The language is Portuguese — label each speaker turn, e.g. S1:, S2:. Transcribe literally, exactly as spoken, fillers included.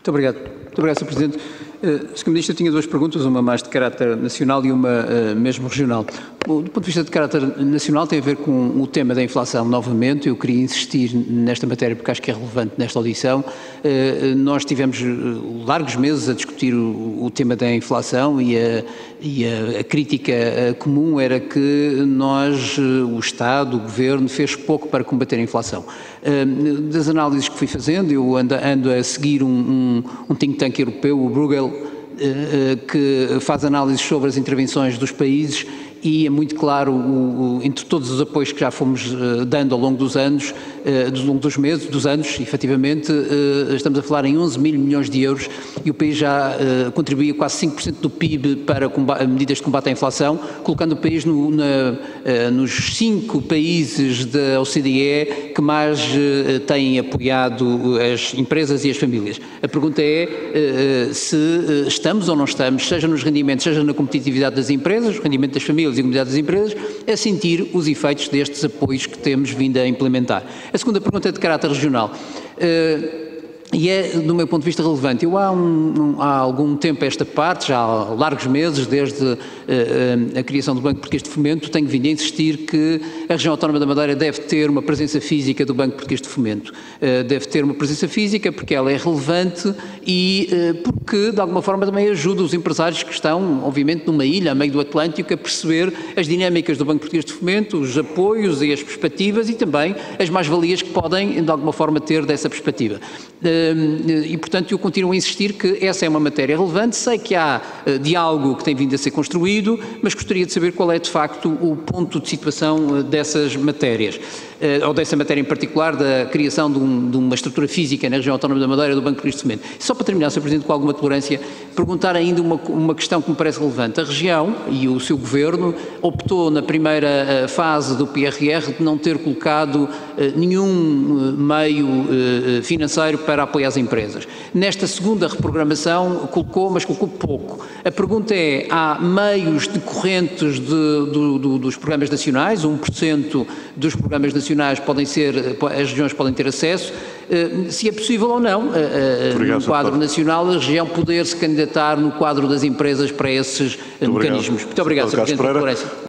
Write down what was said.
S1: Muito obrigado. Muito obrigado, senhor Presidente. Uh, senhor Ministro, eu tinha duas perguntas, uma mais de caráter nacional e uma uh, mesmo regional. Bom, do ponto de vista de caráter nacional, tem a ver com o tema da inflação novamente. Eu queria insistir nesta matéria porque acho que é relevante nesta audição. Uh, nós tivemos largos meses a discutir o, o tema da inflação e a, e a, a crítica comum era que nós, o Estado, o Governo, fez pouco para combater a inflação. Uh, das análises que fui fazendo, eu ando, ando a seguir um, um, um think tank europeu, o Bruegel, uh, que faz análises sobre as intervenções dos países e é muito claro, o, o, entre todos os apoios que já fomos uh, dando ao longo dos anos, uh, ao longo dos meses, dos anos, efetivamente, uh, estamos a falar em onze mil milhões de euros e o país já uh, contribuía quase cinco por cento do P I B para medidas de combate à inflação, colocando o país no, na, uh, nos cinco países da O C D E que mais uh, têm apoiado as empresas e as famílias. A pergunta é uh, se uh, estamos ou não estamos, seja nos rendimentos, seja na competitividade das empresas, o rendimento das famílias e a comunidade das empresas, a sentir os efeitos destes apoios que temos vindo a implementar. A segunda pergunta é de caráter regional. Uh, E é, do meu ponto de vista, relevante. Eu há, um, há algum tempo a esta parte, já há largos meses, desde uh, a criação do Banco Português de Fomento, tenho vindo a insistir que a região autónoma da Madeira deve ter uma presença física do Banco Português de Fomento. Uh, deve ter uma presença física porque ela é relevante e uh, porque, de alguma forma, também ajuda os empresários que estão, obviamente, numa ilha, a meio do Atlântico, a perceber as dinâmicas do Banco Português de Fomento, os apoios e as perspectivas e também as mais-valias que podem, de alguma forma, ter dessa perspectiva. Uh, E, portanto, eu continuo a insistir que essa é uma matéria relevante. Sei que há uh, diálogo que tem vindo a ser construído, mas gostaria de saber qual é, de facto, o ponto de situação uh, dessas matérias, uh, ou dessa matéria em particular, da criação de, um, de uma estrutura física na região autónoma da Madeira do Banco Português de Fomento. Só para terminar, senhor Presidente, com alguma tolerância, perguntar ainda uma, uma questão que me parece relevante. A região e o seu Governo optou na primeira uh, fase do P R R de não ter colocado uh, nenhum uh, meio uh, financeiro para apoiar as empresas. Nesta segunda reprogramação colocou, mas colocou pouco. A pergunta é, há meios decorrentes de, do, do, dos programas nacionais, um por cento dos programas nacionais podem ser, as regiões podem ter acesso, se é possível ou não,
S2: Obrigado,
S1: no quadro nacional, a região poder se candidatar no quadro das empresas para esses
S2: Muito
S1: mecanismos.
S2: Obrigado.
S1: Muito obrigado, senhor Presidente, pela